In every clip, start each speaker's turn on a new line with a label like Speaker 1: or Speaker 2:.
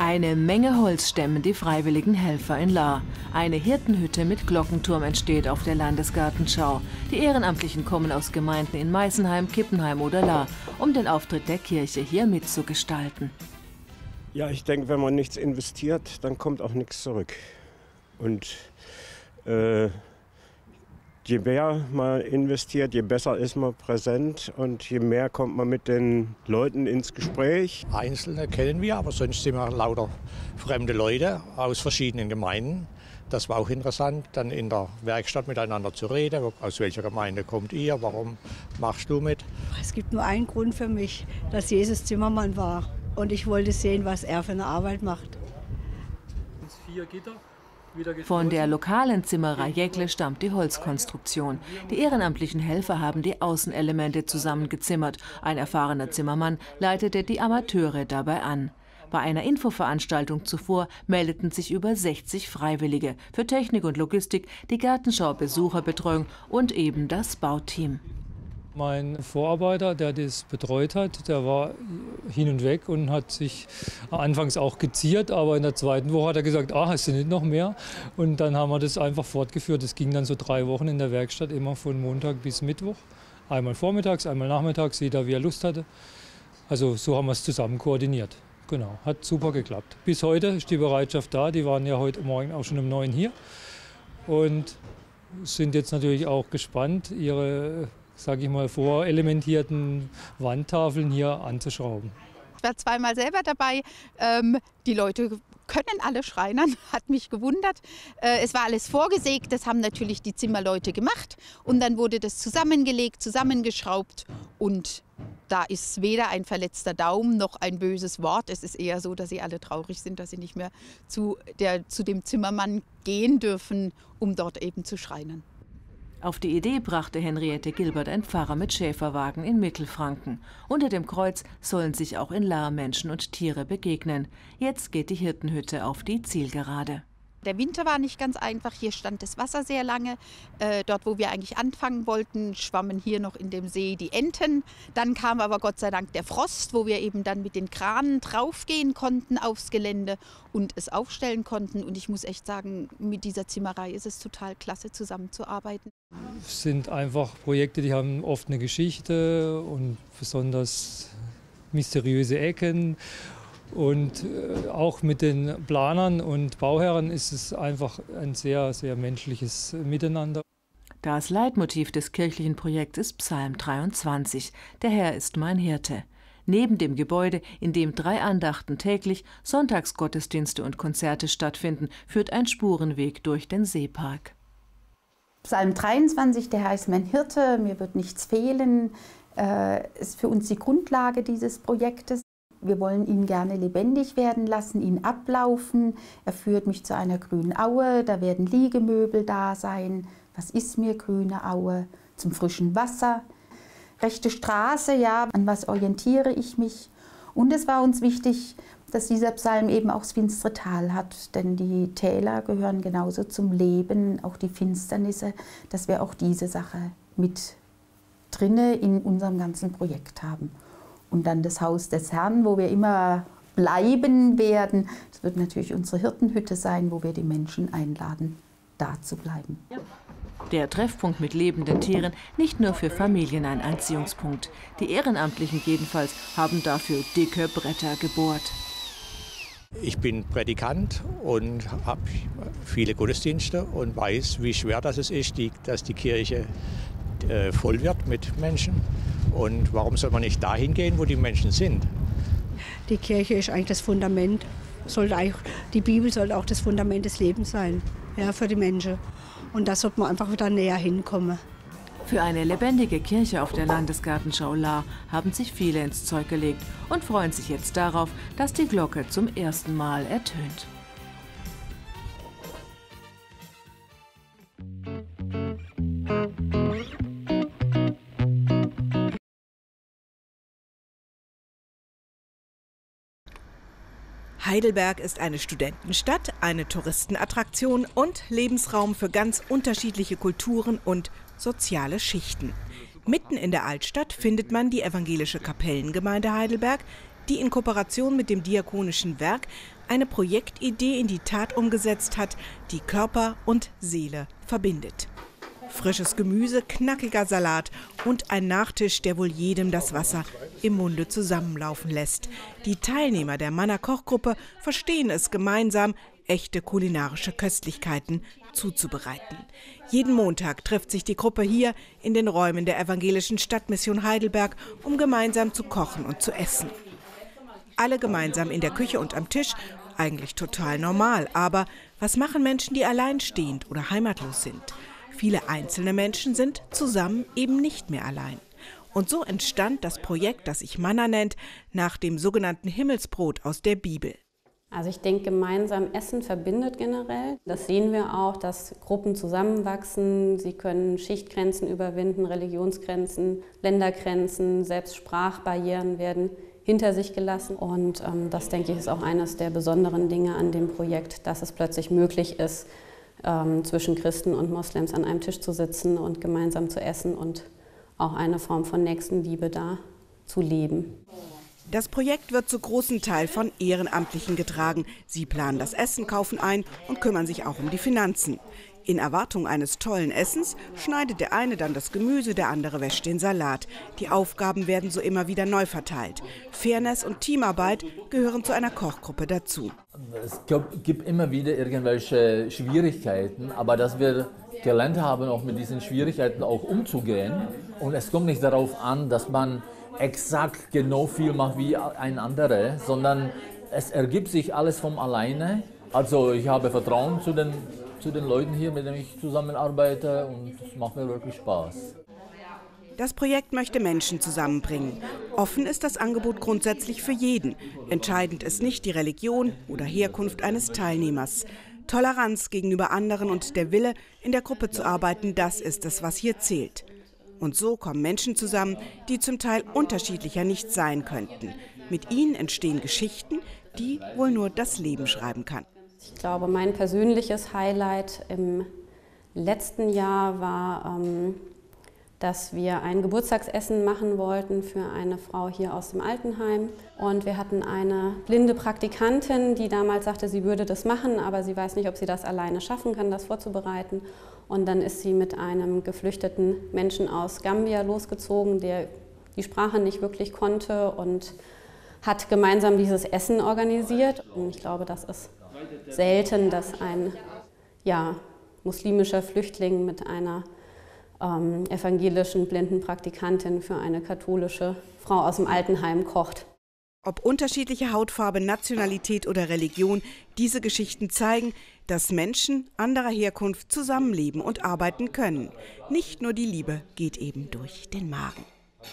Speaker 1: Eine Menge Holz stemmen die freiwilligen Helfer in Lahr. Eine Hirtenhütte mit Glockenturm entsteht auf der Landesgartenschau. Die Ehrenamtlichen kommen aus Gemeinden in Meißenheim, Kippenheim oder Lahr, um den Auftritt der Kirche hier mitzugestalten.
Speaker 2: Ja, ich denke, wenn man nichts investiert, dann kommt auch nichts zurück. Und je mehr man investiert, je besser ist man präsent und je mehr kommt man mit den Leuten ins Gespräch.
Speaker 3: Einzelne kennen wir, aber sonst sind wir lauter fremde Leute aus verschiedenen Gemeinden. Das war auch interessant, dann in der Werkstatt miteinander zu reden. Aus welcher Gemeinde kommt ihr? Warum machst du mit?
Speaker 4: Es gibt nur einen Grund für mich, dass Jesus Zimmermann war. Und ich wollte sehen, was er für eine Arbeit macht.
Speaker 1: 4 Gitter. Von der lokalen Zimmerei Jäckle stammt die Holzkonstruktion. Die ehrenamtlichen Helfer haben die Außenelemente zusammengezimmert. Ein erfahrener Zimmermann leitete die Amateure dabei an. Bei einer Infoveranstaltung zuvor meldeten sich über 60 Freiwillige für Technik und Logistik, die Gartenschau, Besucherbetreuung und eben das Bauteam.
Speaker 5: Mein Vorarbeiter, der das betreut hat, der war hin und weg und hat sich anfangs auch geziert, aber in der zweiten Woche hat er gesagt, es sind nicht noch mehr. Und dann haben wir das einfach fortgeführt. Es ging dann so 3 Wochen in der Werkstatt, immer von Montag bis Mittwoch. Einmal vormittags, einmal nachmittags, jeder wie er Lust hatte. Also so haben wir es zusammen koordiniert. Genau, hat super geklappt. Bis heute ist die Bereitschaft da. Die waren ja heute Morgen auch schon um 9 hier und sind jetzt natürlich auch gespannt, ihre, sage ich mal, vorelementierten Wandtafeln hier anzuschrauben.
Speaker 6: Ich war zweimal selber dabei. Die Leute können alle schreinern, hat mich gewundert. Es war alles vorgesägt, das haben natürlich die Zimmerleute gemacht. Und dann wurde das zusammengelegt, zusammengeschraubt. Und da ist weder ein verletzter Daumen noch ein böses Wort. Es ist eher so, dass sie alle traurig sind, dass sie nicht mehr zu dem Zimmermann gehen dürfen, um dort eben zu schreinern.
Speaker 1: Auf die Idee brachte Henriette Gilbert ein Pfarrer mit Schäferwagen in Mittelfranken. Unter dem Kreuz sollen sich auch in Lahr Menschen und Tiere begegnen. Jetzt geht die Hirtenhütte auf die Zielgerade.
Speaker 6: Der Winter war nicht ganz einfach, hier stand das Wasser sehr lange. Dort, wo wir eigentlich anfangen wollten, schwammen hier noch in dem See die Enten. Dann kam aber Gott sei Dank der Frost, wo wir eben dann mit den Kranen draufgehen konnten aufs Gelände und es aufstellen konnten. Und ich muss echt sagen, mit dieser Zimmerei ist es total klasse, zusammenzuarbeiten.
Speaker 5: Es sind einfach Projekte, die haben oft eine Geschichte und besonders mysteriöse Ecken. Und auch mit den Planern und Bauherren ist es einfach ein sehr, sehr menschliches Miteinander.
Speaker 1: Das Leitmotiv des kirchlichen Projekts ist Psalm 23. Der Herr ist mein Hirte. Neben dem Gebäude, in dem 3 Andachten täglich, Sonntagsgottesdienste und Konzerte stattfinden, führt ein Spurenweg durch den Seepark.
Speaker 7: Psalm 23, der Herr ist mein Hirte, mir wird nichts fehlen, ist für uns die Grundlage dieses Projektes. Wir wollen ihn gerne lebendig werden lassen, ihn ablaufen. Er führt mich zu einer grünen Aue, da werden Liegemöbel da sein. Was ist mir grüne Aue? Zum frischen Wasser. Rechte Straße, ja, an was orientiere ich mich? Und es war uns wichtig, dass dieser Psalm eben auch das finstere Tal hat, denn die Täler gehören genauso zum Leben, auch die Finsternisse, dass wir auch diese Sache mit drinne in unserem ganzen Projekt haben. Und dann das Haus des Herrn, wo wir immer bleiben werden. Das wird natürlich unsere Hirtenhütte sein, wo wir die Menschen einladen, da zu bleiben.
Speaker 1: Der Treffpunkt mit lebenden Tieren, nicht nur für Familien ein Anziehungspunkt. Die Ehrenamtlichen jedenfalls haben dafür dicke Bretter gebohrt.
Speaker 3: Ich bin Prädikant und habe viele Gottesdienste und weiß, wie schwer das ist, dass die Kirche voll wird mit Menschen. Und warum soll man nicht dahin gehen, wo die Menschen sind?
Speaker 4: Die Kirche ist eigentlich das Fundament. Die Bibel sollte auch das Fundament des Lebens sein, ja, für die Menschen. Und da sollte man einfach wieder näher hinkommen.
Speaker 1: Für eine lebendige Kirche auf der Landesgartenschau Lahr haben sich viele ins Zeug gelegt und freuen sich jetzt darauf, dass die Glocke zum ersten Mal ertönt.
Speaker 8: Heidelberg ist eine Studentenstadt, eine Touristenattraktion und Lebensraum für ganz unterschiedliche Kulturen und soziale Schichten. Mitten in der Altstadt findet man die evangelische Kapellengemeinde Heidelberg, die in Kooperation mit dem Diakonischen Werk eine Projektidee in die Tat umgesetzt hat, die Körper und Seele verbindet. Frisches Gemüse, knackiger Salat und ein Nachtisch, der wohl jedem das Wasser im Munde zusammenlaufen lässt. Die Teilnehmer der Manna Kochgruppe verstehen es gemeinsam, echte kulinarische Köstlichkeiten zuzubereiten. Jeden Montag trifft sich die Gruppe hier in den Räumen der Evangelischen Stadtmission Heidelberg, um gemeinsam zu kochen und zu essen. Alle gemeinsam in der Küche und am Tisch, eigentlich total normal. Aber was machen Menschen, die alleinstehend oder heimatlos sind? Viele einzelne Menschen sind zusammen eben nicht mehr allein. Und so entstand das Projekt, das sich Manna nennt, nach dem sogenannten Himmelsbrot aus der Bibel.
Speaker 9: Also ich denke, gemeinsam Essen verbindet generell. Das sehen wir auch, dass Gruppen zusammenwachsen. Sie können Schichtgrenzen überwinden, Religionsgrenzen, Ländergrenzen, selbst Sprachbarrieren werden hinter sich gelassen. Und das, denke ich, ist auch eines der besonderen Dinge an dem Projekt, dass es plötzlich möglich ist, zwischen Christen und Moslems an einem Tisch zu sitzen und gemeinsam zu essen und auch eine Form von Nächstenliebe da zu leben.
Speaker 8: Das Projekt wird zu großen Teil von Ehrenamtlichen getragen. Sie planen das Essen, kaufen ein und kümmern sich auch um die Finanzen. In Erwartung eines tollen Essens schneidet der eine dann das Gemüse, der andere wäscht den Salat. Die Aufgaben werden so immer wieder neu verteilt. Fairness und Teamarbeit gehören zu einer Kochgruppe dazu.
Speaker 10: Es gibt immer wieder irgendwelche Schwierigkeiten, aber dass wir gelernt haben, auch mit diesen Schwierigkeiten auch umzugehen. Und es kommt nicht darauf an, dass man exakt genau viel macht wie ein anderer, sondern es ergibt sich alles von alleine. Also ich habe Vertrauen zu den Leuten hier, mit denen ich zusammenarbeite, und es macht mir wirklich Spaß.
Speaker 8: Das Projekt möchte Menschen zusammenbringen. Offen ist das Angebot grundsätzlich für jeden. Entscheidend ist nicht die Religion oder Herkunft eines Teilnehmers. Toleranz gegenüber anderen und der Wille, in der Gruppe zu arbeiten, das ist es, was hier zählt. Und so kommen Menschen zusammen, die zum Teil unterschiedlicher nicht sein könnten. Mit ihnen entstehen Geschichten, die wohl nur das Leben schreiben kann.
Speaker 9: Ich glaube, mein persönliches Highlight im letzten Jahr war, dass wir ein Geburtstagsessen machen wollten für eine Frau hier aus dem Altenheim. Und wir hatten eine blinde Praktikantin, die damals sagte, sie würde das machen, aber sie weiß nicht, ob sie das alleine schaffen kann, das vorzubereiten. Und dann ist sie mit einem geflüchteten Menschen aus Gambia losgezogen, der die Sprache nicht wirklich konnte, und hat gemeinsam dieses Essen organisiert. Und ich glaube, das ist selten, dass ein muslimischer Flüchtling mit einer evangelischen blinden Praktikantin für eine katholische Frau aus dem Altenheim kocht.
Speaker 8: Ob unterschiedliche Hautfarbe, Nationalität oder Religion, diese Geschichten zeigen, dass Menschen anderer Herkunft zusammenleben und arbeiten können. Nicht nur die Liebe geht eben durch den Magen.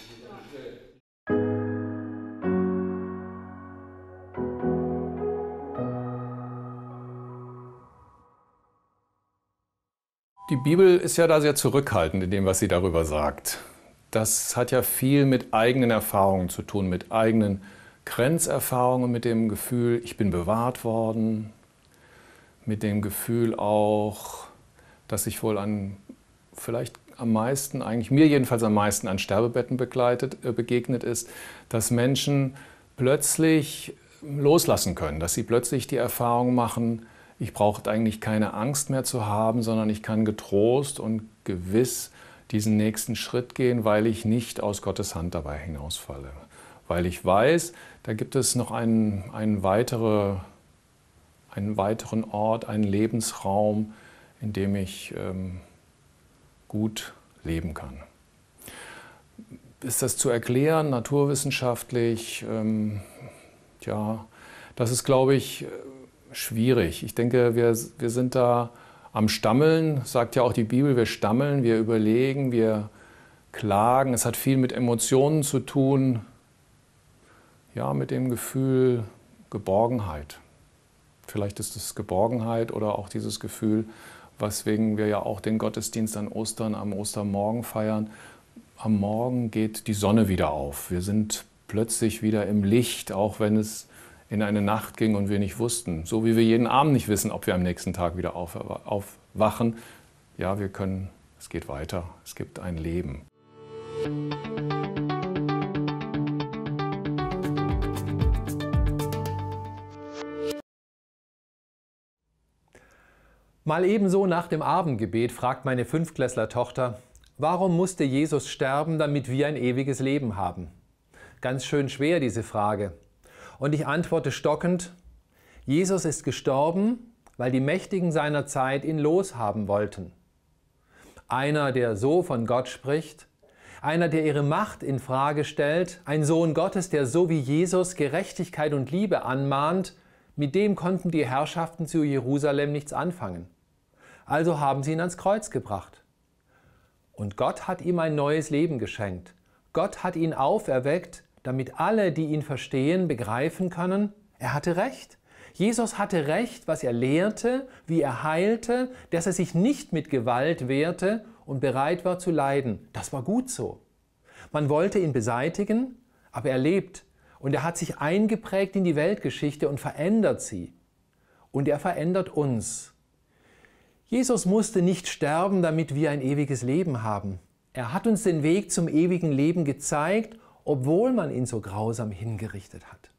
Speaker 11: Die Bibel ist ja da sehr zurückhaltend in dem, was sie darüber sagt. Das hat ja viel mit eigenen Erfahrungen zu tun, mit eigenen Grenzerfahrungen, mit dem Gefühl, ich bin bewahrt worden, mit dem Gefühl auch, dass ich wohl vielleicht am meisten, eigentlich mir jedenfalls am meisten an Sterbebetten begegnet ist, dass Menschen plötzlich loslassen können, dass sie plötzlich die Erfahrung machen, ich brauche eigentlich keine Angst mehr zu haben, sondern ich kann getrost und gewiss diesen nächsten Schritt gehen, weil ich nicht aus Gottes Hand dabei hinausfalle. Weil ich weiß, da gibt es noch einen weiteren Ort, einen Lebensraum, in dem ich gut leben kann. Ist das zu erklären, naturwissenschaftlich? Das ist, glaube ich, schwierig. Ich denke, wir sind da am Stammeln, sagt ja auch die Bibel, wir stammeln, wir überlegen, wir klagen. Es hat viel mit Emotionen zu tun, ja, mit dem Gefühl Geborgenheit. Vielleicht ist es Geborgenheit oder auch dieses Gefühl, weswegen wir ja auch den Gottesdienst an Ostern am Ostermorgen feiern. Am Morgen geht die Sonne wieder auf. Wir sind plötzlich wieder im Licht, auch wenn es in eine Nacht ging und wir nicht wussten. So wie wir jeden Abend nicht wissen, ob wir am nächsten Tag wieder aufwachen. Ja, es geht weiter. Es gibt ein Leben.
Speaker 12: Mal ebenso nach dem Abendgebet fragt meine Fünftklässler-Tochter, warum musste Jesus sterben, damit wir ein ewiges Leben haben? Ganz schön schwer, diese Frage. Und ich antworte stockend, Jesus ist gestorben, weil die Mächtigen seiner Zeit ihn loshaben wollten. Einer, der so von Gott spricht, einer, der ihre Macht in Frage stellt, ein Sohn Gottes, der so wie Jesus Gerechtigkeit und Liebe anmahnt, mit dem konnten die Herrschaften zu Jerusalem nichts anfangen. Also haben sie ihn ans Kreuz gebracht. Und Gott hat ihm ein neues Leben geschenkt. Gott hat ihn auferweckt, damit alle, die ihn verstehen, begreifen können, er hatte recht. Jesus hatte recht, was er lehrte, wie er heilte, dass er sich nicht mit Gewalt wehrte und bereit war zu leiden. Das war gut so. Man wollte ihn beseitigen, aber er lebt und er hat sich eingeprägt in die Weltgeschichte und verändert sie. Und er verändert uns. Jesus musste nicht sterben, damit wir ein ewiges Leben haben. Er hat uns den Weg zum ewigen Leben gezeigt, obwohl man ihn so grausam hingerichtet hat.